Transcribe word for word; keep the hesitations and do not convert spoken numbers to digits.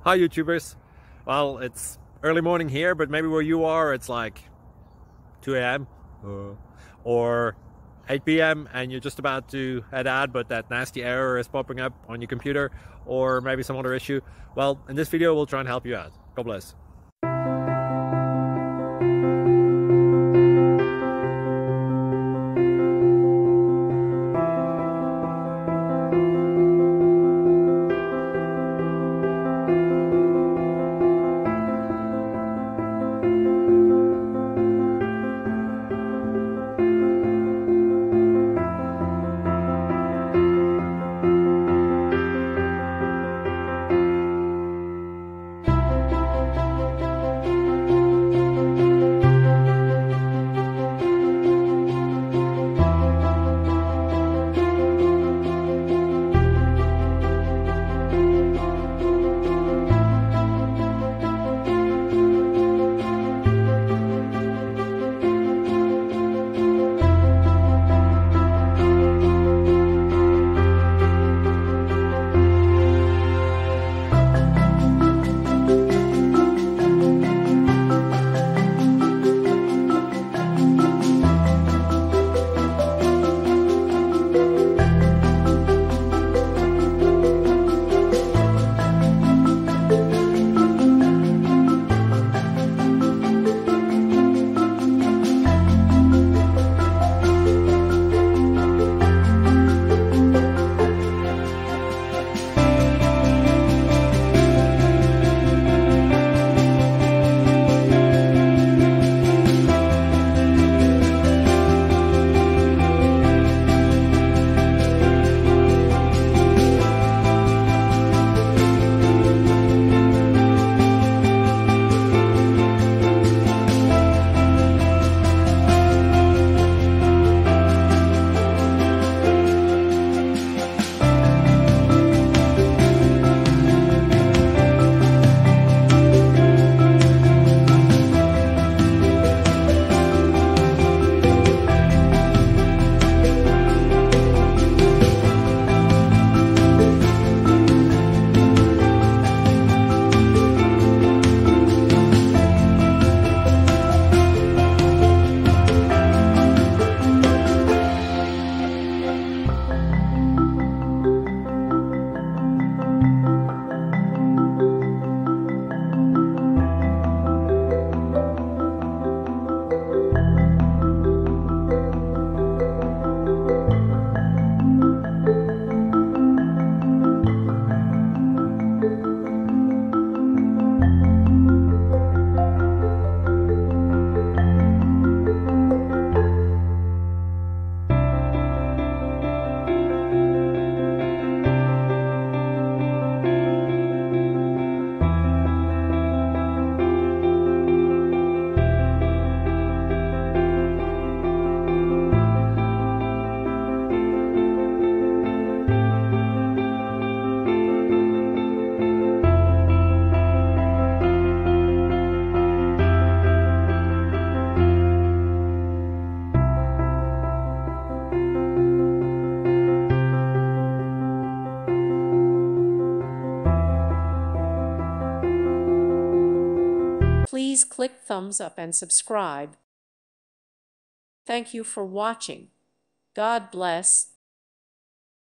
Hi YouTubers. Well, it's early morning here, but maybe where you are it's like two A M Uh, or eight P M and you're just about to head out, but that nasty error is popping up on your computer, or maybe some other issue. Well, in this video we'll try and help you out. God bless. Please click thumbs up and subscribe. Thank you for watching. God bless.